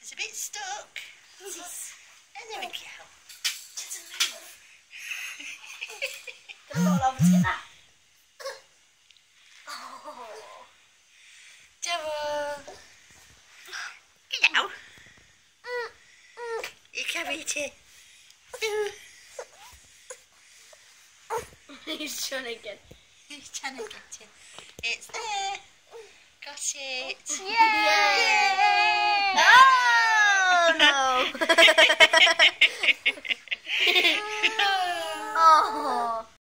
It's a bit stuck. And there we go. Doesn't move. Gonna roll over to get that. Double. Hello. You come eat it. He's trying to get. He's trying to get it. It's there. Got it. Yay! Oh no! Oh.